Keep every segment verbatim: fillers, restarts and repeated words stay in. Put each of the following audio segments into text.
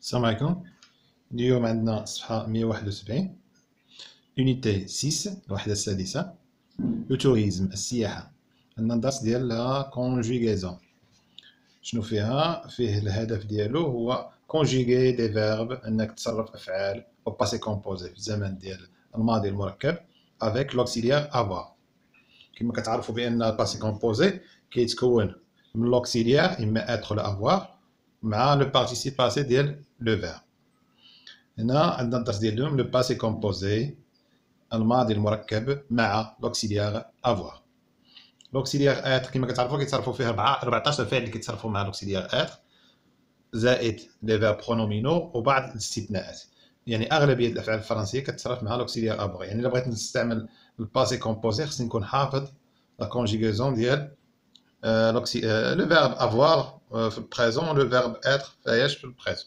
السلام عليكم. اليوم عندنا صفحة مية واحد وسبعين يونيتي ستة الوحدة السادسة لو توريزم السياحة. عندنا الدرس ديال لا كونجيغيزون. شنو فيها؟ فيه الهدف ديالو هو كونجيغي دي فيرب، انك تصرف افعال او باسي كومبوزي في الزمن ديال الماضي المركب افيك لوكسيليير افوار. كما كتعرفوا بان الباسي كومبوزي كيتكون من لوكسيليير اما اتر ولا افوار مع لو بارتيسيب باسي ديال لو فيرب. هنا عندنا الدرس ديال اليوم لو باسي كومبوزي الماضي المركب مع لوكسيليير افوار. لوكسيليير اتر كما كتعرفوا كيتصرفوا فيه أربعطاش فعل اللي كيتصرفوا مع لوكسيليير اتر زائد لي فيرب برونومينو وبعض الاستثناءات. يعني اغلبيه الافعال الفرنسيه كتصرف مع لوكسيليير افوار. يعني الا بغيت نستعمل الباسي كومبوزي خصني نكون حافظ لا كونجيغيزون ديال لو فيرب افوار في البريزون لو فيرب اتر فاياش في البريزون.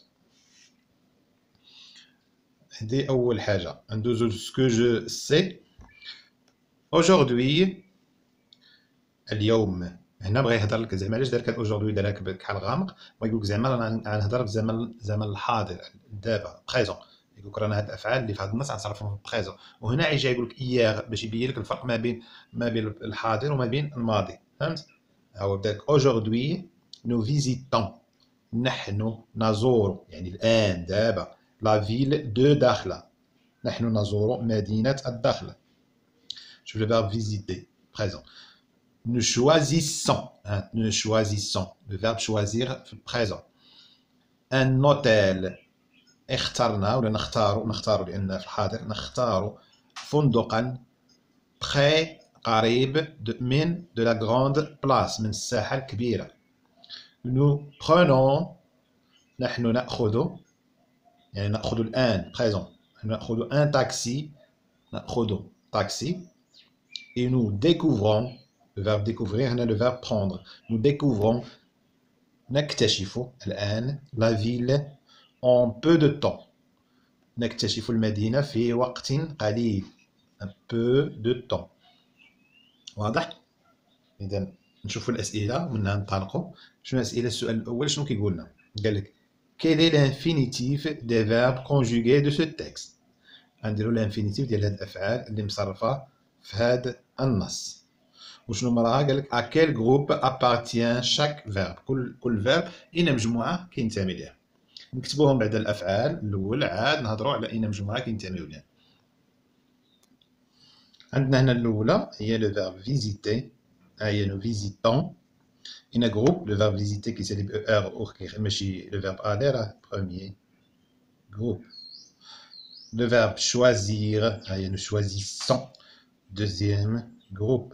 هذه أول حاجة. ندوزو سكو جو سي. أوجوردي اليوم. هنا بغا يهضر لك زعما علاش دار لك أوجوردي دارها كحل غامق، بغا يقول لك زعما رانا غنهضر في زمن زمن الحاضر دابا بريزون. يقول لك رانا هاد الأفعال اللي في هاد النص غنصرفهم في البريزون، وهنا عايش يقول لك إياغ باش يبين لك الفرق ما بين ما بين الحاضر وما بين الماضي. فهمت؟ هاو بدا لك أوجوردي نو فيزيتون. نحن نزور يعني الآن دابا لا فيل دو داخلة. نحن نزور مدينة الداخلة. شوف le verbe visiter présent. Nous choisissons hein, nous choisissons le verbe choisir في présent. Un hôtel. اخترنا ولا نختار نختار لأن في الحاضر نختار فندقا très قريب من de la grande place من الساحة الكبيرة. Nous prenons نحن نأخذ يعني نأخذ الآن présent. نأخذ un taxi نأخذ taxi. Et nous découvrons, le verbe découvrir, هنا le verbe prendre. Nous découvrons, نكتشف الآن la ville en peu de temps. نكتشف المدينة في وقت قليل. Un peu de temps. واضح؟ إذا نشوفوا الأسئلة ومنها ننطلقوا. شنو الأسئلة؟ السؤال الأول شنو كيقول لنا؟ قال لك quel est l'infinitif des verbes conjugués de ce texte؟ غنديروا الانفينيتيف ديال هاد الأفعال اللي مصرفة في هاد النص. وشنو مراها؟ قال لك à quel groupe appartient chaque verbe. كل كل فيرب اين مجموعه كينتمي ليها. نكتبوهم بعد الافعال الاول عاد نهضروا على اين مجموعه كينتميو ليها. عندنا هنا الاولى هي لو فيرب فيزيتي. ها هي نو فيزيتون ان جروب. لو فيرب فيزيتي كيسالي ب ار اور ماشي لو فيرب الي راه بروميير جروب. لو فيرب شوازير ها هي نو شوازيسون دوزيام جروب.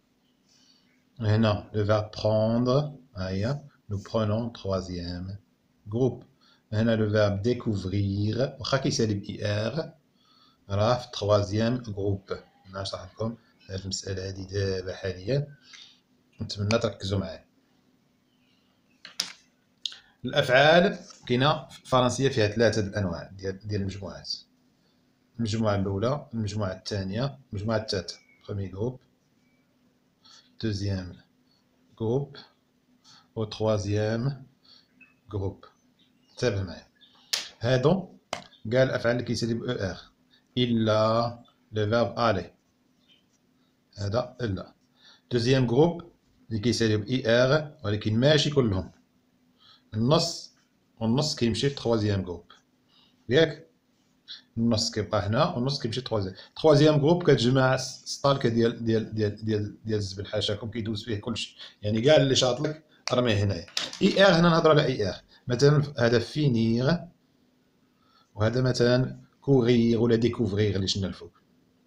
هنا le verbe prendre هيا nous prenons troisième groupe. هنا le verbe découvrir واخا كيسالي ب er راه في troisième groupe. انا نشرح لكم هاد المسألة هادي دابا حاليا، نتمنى تركزوا معايا. الأفعال كاينة في الفرنسية فيها ثلاثة الأنواع ديال ديال المجموعات. المجموعة الأولى، المجموعة الثانية، المجموعة الثالثة premier groupe deuxième groupe au troisième groupe. تابع معايا. هادو كاع الافعال اللي كيسالي ب ار الا لو فيرب الي. هذا الا. دوزيام جروب اللي كيسالي ب اي ار ولكن ماشي كلهم. النص والنص كيمشي في تخوازيام جروب ياك. النص كيبقى هنا والنص كيمشي تخوازيام. تخوازيام جروب كتجمع ستالكه ديال ديال ديال ديال ديال الزبل حاشاكم كيدوز فيه كلشي. يعني كاع اللي شاط لك رميه هنايا. اي ار هنا نهضروا على اي ار. مثلا هذا فينيغ وهذا مثلا كوغيغ ولا ديكوفريغ اللي شنا الفوق.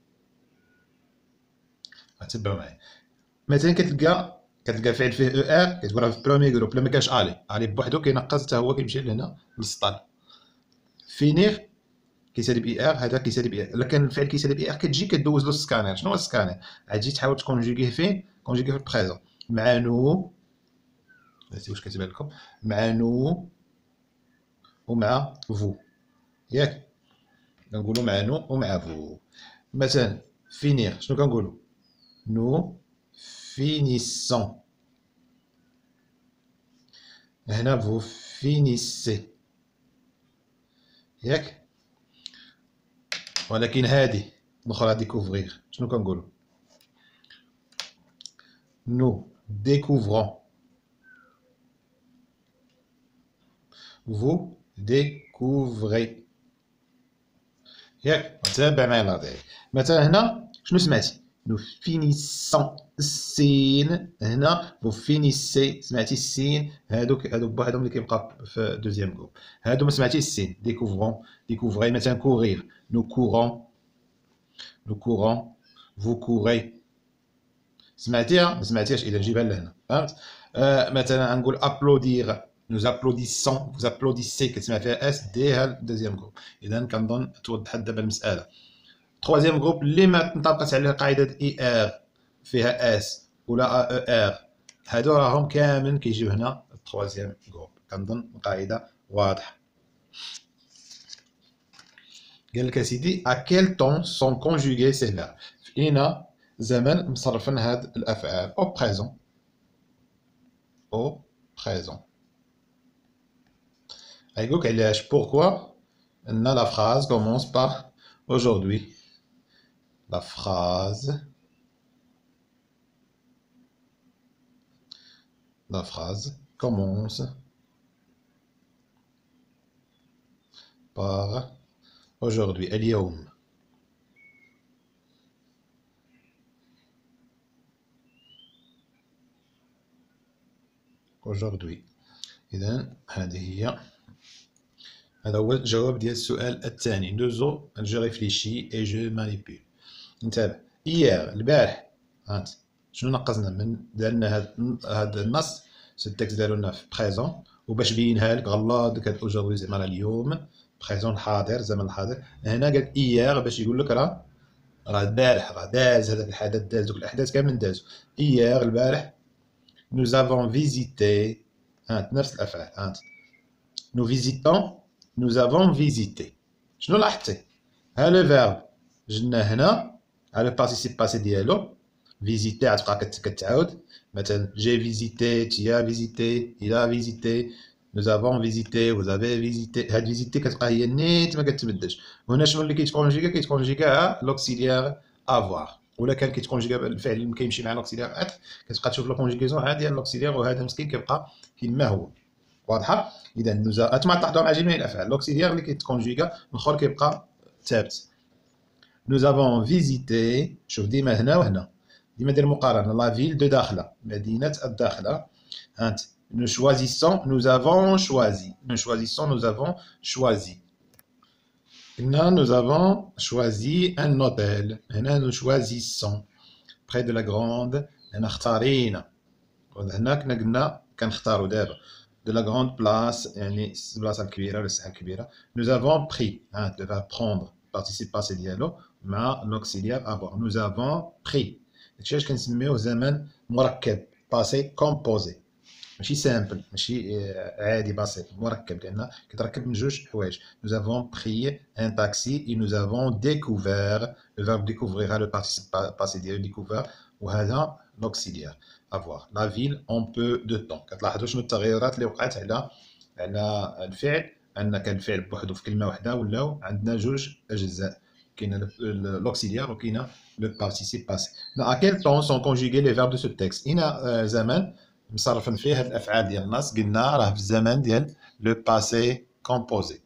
تبعوا معايا. مثلا كتلقى كتلقى فعل فيه او ار كتقول راه في بروميير جروب. لا ما كانش الي الي بوحدو كينقص حتى هو كيمشي لهنا للسطال. فينيغ كيسالي بي ار هذا كيسالي بي ار. الا كان الفعل كيسالي بي ار كتجي كدوز له السكانير. شنو هو السكانير؟ غتجي تحاول تكونجيغيه فين؟ كونجيغيه في البريزون مع نو. نسيت واش كتبان لكم. مع نو ومع فو ياك. كنقولوا مع نو ومع فو. مثلا فينيغ شنو كنقولوا؟ نو فينيسون. هنا فو فينيسي. ياك؟ ولكن هذه الاخرى ديكوفرير شنو كنقولوا؟ نو découvrons vous découvrez ياك؟ تابع معايا الهضره. مثلا هنا شنو سمعتي؟ نو فينيسون السين. هنا فو فينيسي سمعتي السين. هادوك هادو بوحدهم اللي كيبقى في دوزيام جروب. هادو ما سمعتيش السين. ديكوفرون ديكوفري. مثلا كورير نو كورون نو كورون فو كوري. سمعتيها ما سمعتيهاش؟ اذا نجيبها لهنا فهمت. آه مثلا نقول ابلودير nous applaudissons vous applaudissez كتسمع فيها اس ديها دوزيام جروب. اذا كنظن توضحت دابا المساله. تروازيام جروب اللي ما انطبقت عليه قاعده اي ار فيها اس ولا ا ار هادو راهم كاملين كيجيو هنا التروازيام جروب. كنظن القاعده واضحه. قال لك اسيدي ا كيل طون سون كونجوغي سي فيرب. في اين زمن مصرفين هاد الافعال او بريزون au présent. غيقولك علاش pourquoi ان la phrase commence par aujourd'hui. La phrase la phrase commence par aujourd'hui. اليوم. aujourd'hui. إذا هذه هي هذا هو الجواب ديال السؤال الثاني. دوزو جو ريفليشي اي جو مانيبيل. نتابع. إيير البارح هانت شنو نقصنا من درنا هاد هاد النص سو التكست دارو لنا في بريزون وباش بينها لك غلط ديك اوجوردي زعما اليوم بريزون الحاضر زمن الحاضر. هنا قال إيير باش يقول لك راه راه البارح راه داز هذاك الحدث داز دوك الأحداث كاملين دازو. إيير البارح nous avons visité هانت نفس الأفعال هانت nous visitons nous avons visité. شنو لاحظتي؟ ها لو فيرب جبنا هنا على البارتيسيب باسي ديالو فيزيتي غتبقى كتعاود. مثلا جي فيزيتي تي فيزيتي إلا فيزيتي nous avons visité vous avez visité. هاد فيزيتي كتبقى هي نيت ما كتبدلش. وهنا شنو اللي كيتكونجيكا؟ كيتكونجيكا لوكسيليير افوار. ولا كان كيتكونجيكا الفعل اللي كيمشي مع لوكسيليير اتر كتبقى تشوف لا كونجيكيزون عادي ديال لوكسيليير وهذا مسكين كيبقى كيما هو. واضحه؟ اذا نوزا اتما تلاحظوا مع جميع الافعال لوكسيليير اللي كيتكونجيكا الاخر كيبقى ثابت. nous avons visité. شوف ديما هنا وهنا ديما دير مقارنه. لا فيل دو داخله مدينه الداخله. هانت nous choisissons nous avons choisi nous choisissons nous avons choisi. هنا nous avons choisi un hôtel. هنا nous choisissons près de la grande. هنا اختارينا. هنا كنا قلنا كنختاروا دابا de la grande place يعني البلاصه الكبيره ولا الساحه الكبيره. nous avons pris ها le verbe prendre participe passé ديالو مع l'auxiliaire avoir. nous avons pris داكشي علاش كنسميوه زمن مركب passé composé ماشي سامبل ماشي عادي بسيط مركب لان كيتركب من جوج حوايج. nous avons pris un taxi et nous avons découvert le verbe découvrir le participe passé ديالو découvert وهذا l'auxiliaire avoir. la ville en peu de temps. كتلاحظوا شنو التغيرات اللي وقعت على على الفعل ان كان الفعل بوحدو في كلمه واحده ولاو عندنا جوج اجزاء. كاين l'auxiliaire وكاين le participe passé. à quel temps sont conjugués les verbes de ce texte؟ هنا زمان مصرفين فيه هاد الافعال ديال النص قلنا راه في الزمن ديال لو باسي كومبوزي.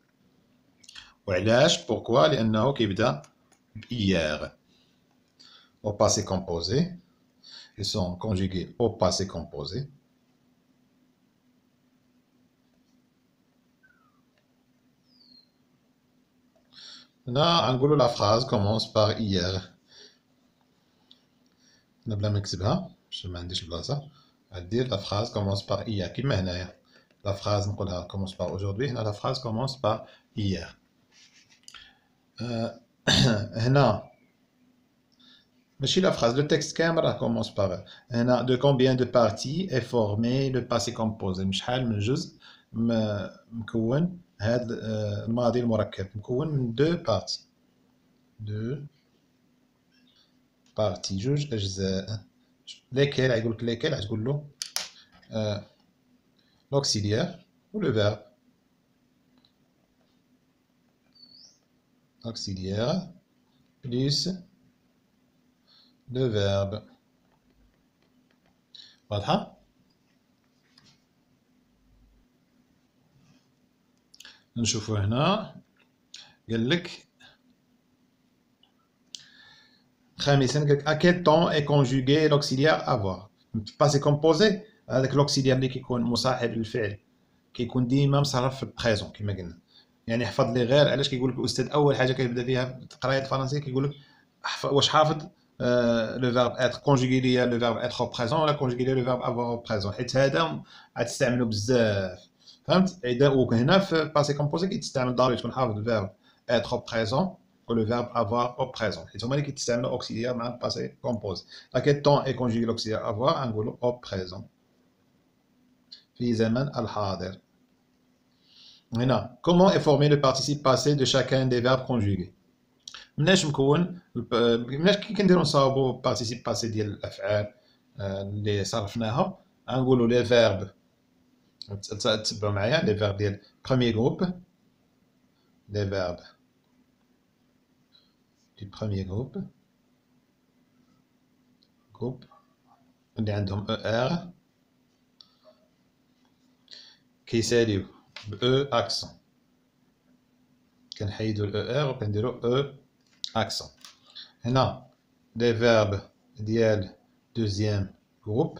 وعلاش؟ بوركوا لانه كيبدا بإيير au passé composé. ils sont conjugués au passé composé. هنا غنقولوا لا فراز commence par hier. هنا بلا ما نكتبها باش ما عنديش بلاصه غدير لا فراز commence par hier كيما هنايا. لا فراز نقولها commence par aujourd'hui. هنا لا فراز commence par hier. أه هنا ماشي لا فراز لو تكست كامل راه commence par. هنا de combien de parties est formé le passé composé. من شحال من جزء مكون هاد الماضي المركب. مكون من دو بارتي دو بارتي جوج اجزاء. ليكيل غيقول لك ليكيل غتقول له l'auxiliaire ou le verbe. auxiliaire plus le verbe. واضحة؟ نشوفوا هنا قال لك خامسا قال لك à quel temps est conjugué l'auxiliaire avoir. passé composé هذاك l'auxiliaire اللي كيكون مصاحب للفعل كيكون ديما مصرف في البريزون كما قلنا. يعني احفظ لي غير علاش كيقول لك الاستاذ اول حاجه كيبدا فيها قرايه الفرنسيه كيقول لك واش حافظ لو فيرب اتر كونجوغي ليا لو فيرب اتر او بريزون ولا كونجوغي ليا لو فيرب افوار او بريزون، حيت هذا غتستعملو بزاف فهمت. اذا وهنا في باسي كومبوزي كيتستعمل ضروري تكون حافظ الفيرب اتر او بريزون ولو فيرب افوار او بريزون، حيت هما اللي كيتستعملوا اوكسيليير مع باسي كومبوزي. لكن طون اي كونجوغي لوكسيليير افوار غنقولوا او بريزون في زمن الحاضر. هنا comment est formé le participe passé de chacun des verbes conjugués. مناش مكون مناش كي كنديرو نصاوبو بارتيسيب باسي ديال الافعال اللي صرفناها غنقولوا لي فيرب تتبعوا معايا لي فيرب ديال بروميير جروب لي فيرب دي بروميير جروب جروب اللي عندهم او ار كيساليو ب او اكسون كنحيدو الاو ار وكنديرو او اكسون. هنا لي فيرب ديال دوزيام جروب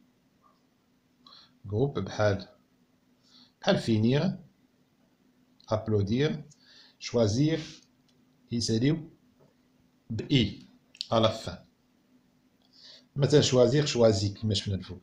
جروب بحال بحال فينير ابلودير شوازير يساليو ب اي على فان. مثلا شوازير شوازي كما شفنا الفوق.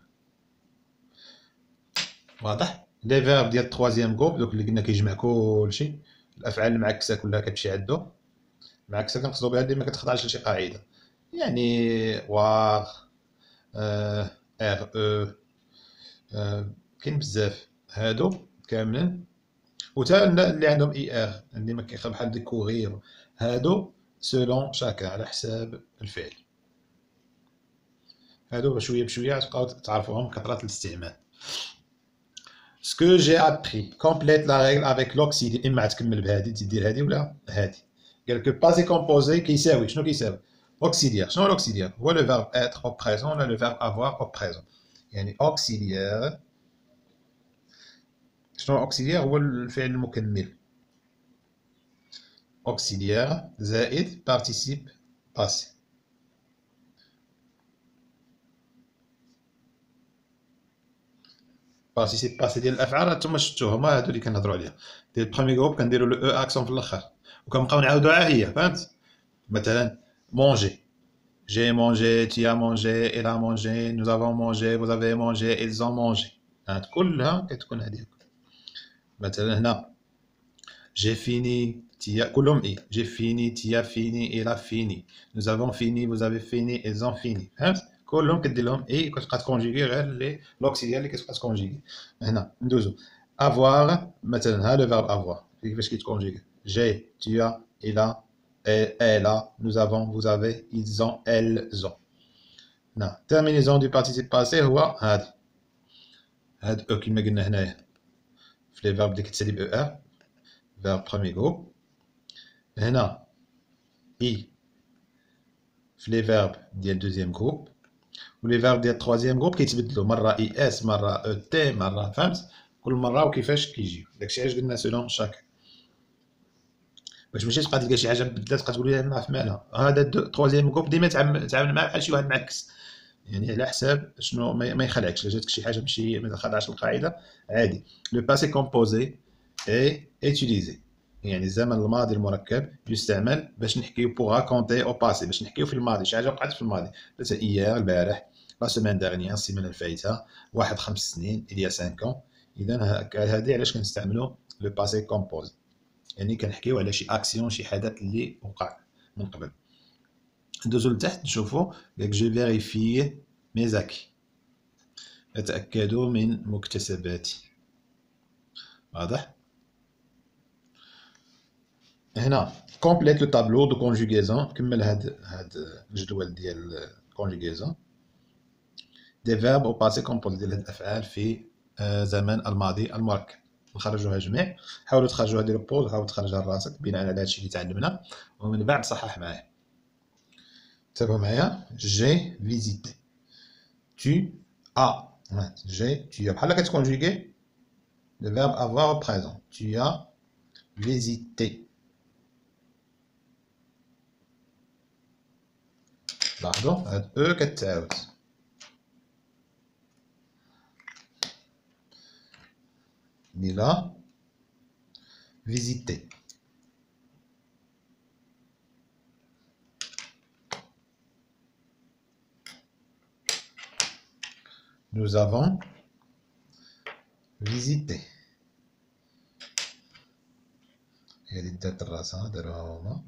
واضح. لي فيرب ديال التروازيام جروب دوك اللي قلنا كيجمع كلشي الافعال المعكسه كلها كتمشي عندو. معكسه كنقصدو بها اللي ما كتخضعش لشي قاعده، يعني واغ اه ار او اه كاين بزاف هادو كاملين. وتا اللي عندهم اي ار اللي ما كيخرج بحال ديكوغير هادو سولون شاكا على حساب الفعل. هادو بشويه بشويه تبقاو تعرفوهم كثره الاستعمال. Ce que j'ai appris complète la règle avec l'auxiliaire. اما تكمل بهادي تدير هادي ولا هادي. قال لك باسي كومبوزي كيساوي شنو كيساوي؟ auxiliaire. شنو l'auxiliaire؟ هو le verbe être au présent ولا le verbe avoir au présent. يعني auxiliaire شنو auxiliaire؟ هو الفعل المكمل. auxiliaire زائد participe passé. participe passé ديال الافعال نتوما شفتوهم هادو اللي كنهضروا عليها ديال البروميير جروب كنديروا لو او اكسون في الاخر وكنبقاو نعاودوها هي فهمت. مثلا manger j'ai mangé tu as mangé elle a mangé nous avons mangé vous avez mangé ils ont mangé هاد كلها كتكون هذيك. مثلا هنا j'ai fini tu as كلهم اي j'ai fini tu as fini elle a fini nous avons fini vous avez fini ils ont fini فهمت. كلهم كدير لهم اي كتبقى تكونجيغي غير لي لوكسيليير اللي كتبقى تكونجيغي. هنا ندوزو افوار مثلا ها لو فيرب افوار كيفاش كيتكونجيغي جي tu as il a elle a nous avons vous avez ils ont elles ont. هنا terminaison du participe passé هو هذا هاد او كيما قلنا هنايا في لي فيرب اللي كتسالي ب او ار فيرب بروميير جروب. هنا اي في لي فيرب ديال دوزيام جروب ولي فيرب ديال تروازيام جروب كيتبدلوا مره اي اس مره او تي مره فهمت كل مره وكيفاش كيجيو داكشي علاش قلنا سولون شاك باش ماشي تبقى تلقى شي حاجه بدلات تبقى تقول لي ما عرف مالها. هذا تروازيام جروب ديما تعامل معاه بحال شي واحد معكس يعني على حساب شنو ما يخلعكش الا جاتك شي حاجه ماشي ما خضعش القاعده عادي. لو باسي كومبوزي اي اتيليزي يعني الزمن الماضي المركب يستعمل باش نحكيو بوغ راكونتي او باسي باش نحكيو في الماضي شي حاجه وقعت في الماضي مثلا ايير البارح لا سيمين دارنيير السيمانه الفايته واحد خمس سنين اليا سانك اون. اذا هذه علاش كنستعملوا لو باسي كومبوزي يعني كنحكيو على شي اكسيون شي حدث اللي وقع من قبل. ندوزو لتحت نشوفو داك جو فيريفي ميزاكي اتاكدوا من مكتسباتي. واضح. هنا كومبليت لو طابلو دو كونجوغيزون كمل هاد هاد الجدول ديال كونجوغيزون دي فيرب او باسي كومبوزي ديال هاد الافعال في زمن الماضي المركب. نخرجوها جميع. حاولوا تخرجوها ديروا بوز حاول تخرجها لراسك بناء على هادشي اللي تعلمنا ومن بعد صحح معايا. تابعوا معايا. جي فيزيتي tu as j'ai tu as بحال كتكونجيغي le verbe avoir au présent. Tu as visité. لاحظوا هاد او كتعاود. Il a visité. Nous avons visité. هي اللي دات الراس داروها هما.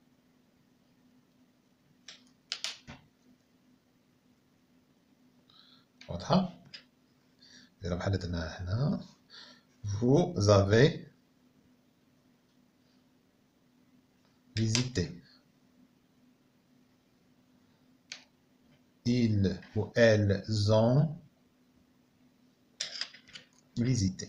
واضحة؟ دايرة بحال درناها حنا. Vous avez visité. Ils ou elles ont visité.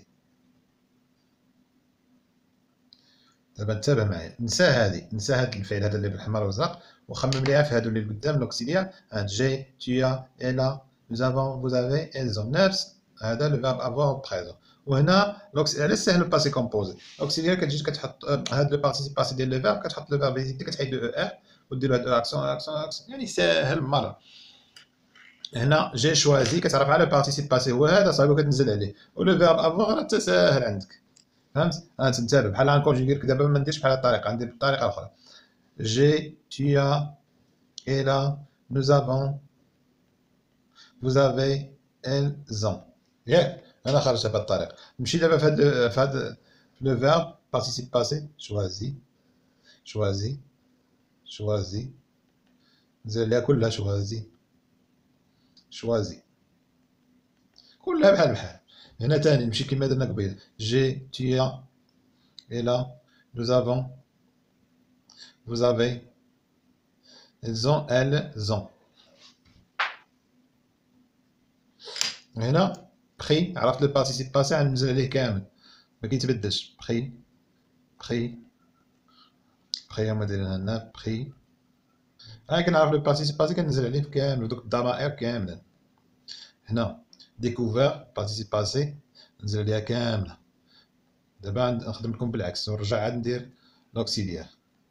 دابا نتابع معايا. نسى هادي نسى هاد الفعل هذا اللي بالحمر والازرق وخمم ليها في هادو اللي قدام لوكسيليير. هاد جي tu as elle nous avons vous avez elles ont. نفس هذا لو فيرب افوار بريزون. وهنا علاش سهل الباسي كومبوزي. لوكسيليير كتجي كتحط هاد لو بارتيسيباسي ديال لو فيرب كتحط لو فيرب فيزيتي كتحيد لو ار ودير هاد اكسون اكسون اكسون يعني ساهل مره. هنا جي شوازي كتعرف على بارتيسيباسي هو هذا صافي كتنزل عليه ولو فيرب افوار راه حتى ساهل عندك فهمت. ها تنتابع بحال غنكونجيغي لك دابا ما نديرش بحال هاد الطريقه ندير بطريقه اخرى. جي tu as elle nous avons vous avez elles ont. ياك انا خرجتها بهاد الطريقه. نمشي دابا في هاد في هاد لو فيرب بارتيسيب باسي شوازي شوازي شوازي نزيد عليها كلها شوازي شوازي كلها بحال بحال. هنا تاني نمشي كيما درنا قبيل. جي tu as elle nous avons vous avez ils ont elles ont. هنا بخي عرفت لو بارتيسيب باسي غنزل عليه كامل ما كيتبدلش. بخي بخي بخي هما دايرينها لنا بخي. ها كنعرف لو بارتيسيب باسي كنزل عليه كامل دوك الضمائر كاملين. هنا ديكوفير بارتيسيب باسي نزل عليها كامله. دابا نخدم لكم بالعكس ونرجع عاد ندير لوكسيليير.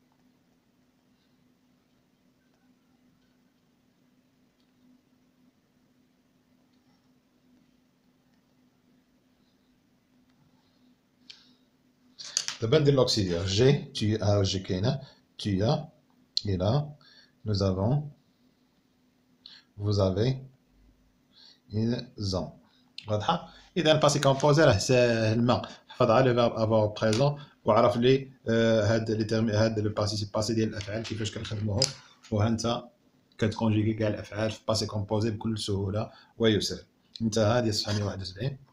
دابا ندير لوكسيليير. جي tu as جي كاينه tu as il a nous avons vous avez ils ont. واضحه. اذا الباسي كومبوزي راه ساهل ما حفظ على لو فيرب افوار بريزون وعرف لي هاد لي تيرمي هاد لو بارتيسيب باسي ديال الافعال كيفاش كنخدموهم وها انت كتكونجيغي كاع الافعال في باسي كومبوزي بكل سهوله ويسر. انتهى ديال صفحه مية وواحد وسبعين.